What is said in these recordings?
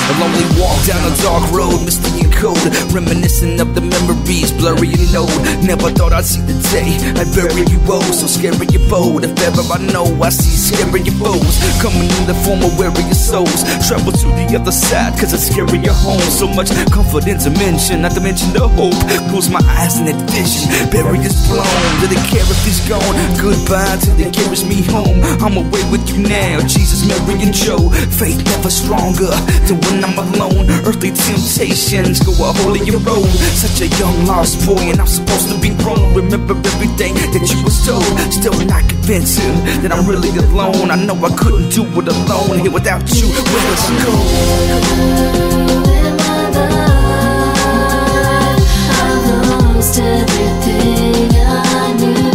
A lonely walk down a dark road, misty and cold, reminiscing of the memories, blurry and old. Never thought I'd see the day I'd bury you both, so scary and bold. If ever I know I see scary foes coming in the form of weary souls. Travel to the other side, cause it's scary at home. So much confidence to mention, not to mention the hope. Close my eyes in that vision, bury is blown. Didn't care if he's gone, goodbye till he carries me home. I'm away with you now, Jesus, Mary and Joe. Faith never stronger than when I'm alone. Earthly temptations go a holier road. Such a young lost boy and I'm supposed to be grown. Remember everything that you was told, still not convincing that I'm really alone. I know I couldn't do it alone. Here without you, where does I go? Everything I knew.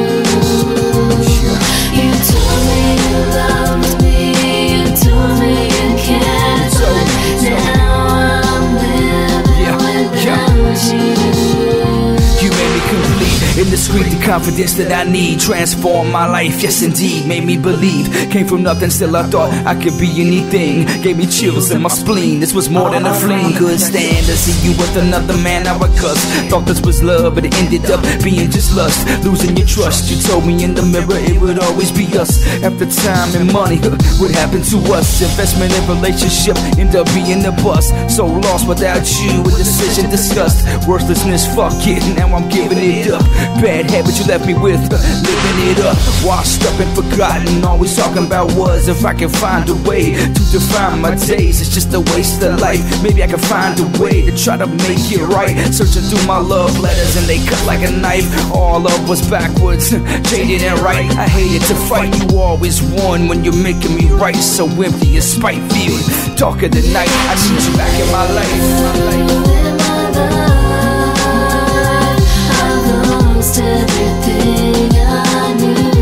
You told me you loved me, you told me you cared, but now I'm living without you. You made me complete, indiscreet, the confidence that I need. Transformed my life, yes indeed, made me believe. Came from nothing, still I thought I could be anything. Gave me chills in my spleen, this was more than a fling. Couldn't stand to see you with another man, now I cuss. Thought this was love, but it ended up being just lust. Losing your trust, you told me in the mirror it would always be us. After time and money, what happened to us? Investment and relationship end up being a bust. So lost without you, a decision discussed. Worthlessness, fuck it, now I'm giving it up. Bad habit you left me with, living it up. Washed up and forgotten, always talking about was if I can find a way to define my days. It's just a waste of life, maybe I can find a way to try to make it right. Searching through my love letters and they cut like a knife. All love was backwards, jaded and right. I hated to fight, you always won when you're making me right. So empty and spite filled, darker than night. I need you back in my life. Everything I knew.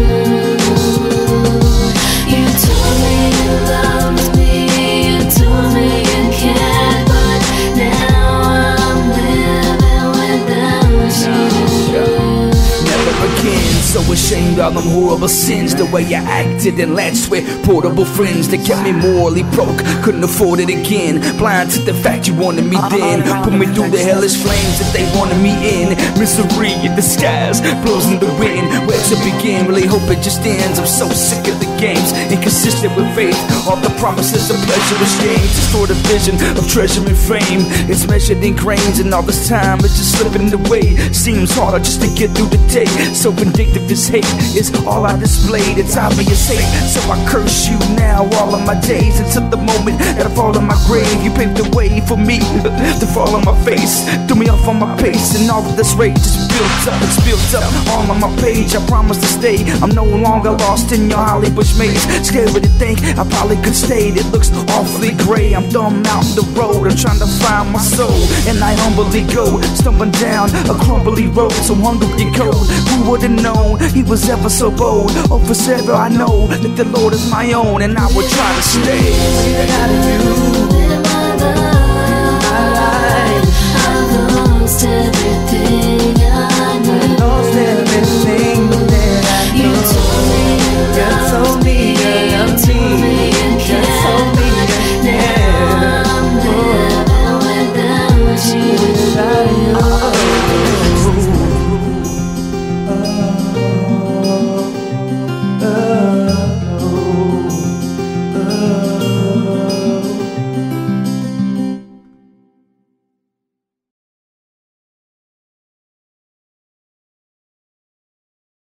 You told me you loved me, you told me you cared, but now I'm living without you. Never again, so ashamed of them horrible sins. The way I acted and latched with portable friends that kept me morally broke, couldn't afford it again. Blind to the fact you wanted me then, put me through the hellish flames that they wanted me in. Misery in the skies, blows in the wind. Where to begin? Really hope it just ends. I'm so sick of the games, inconsistent with faith. All the promises of pleasurous gains, distorted vision of treasure and fame. It's measured in grains and all this time it's just slipping away. Seems harder just to get through the day. So vindictive is hate, it's all I displayed. It's obvious hate, so I curse you now all of my days. Until the moment that I fall in my grave, you paved the way for me to fall on my face. Threw me off on my pace, and all of this rage is built up, it's built up all on my page. I promise to stay, I'm no longer lost in your Hollywood maze. Scared to think I probably could stay, it looks awfully gray. I'm dumb out the road, I'm trying to find my soul, and I humbly go, stumbling down a crumbly road, so hungry and cold. Who would've known he was ever so bold? Oh, for several I know that the Lord is my own, and I will try to stay. Without you in my life, I lost everything I knew. I lost everything.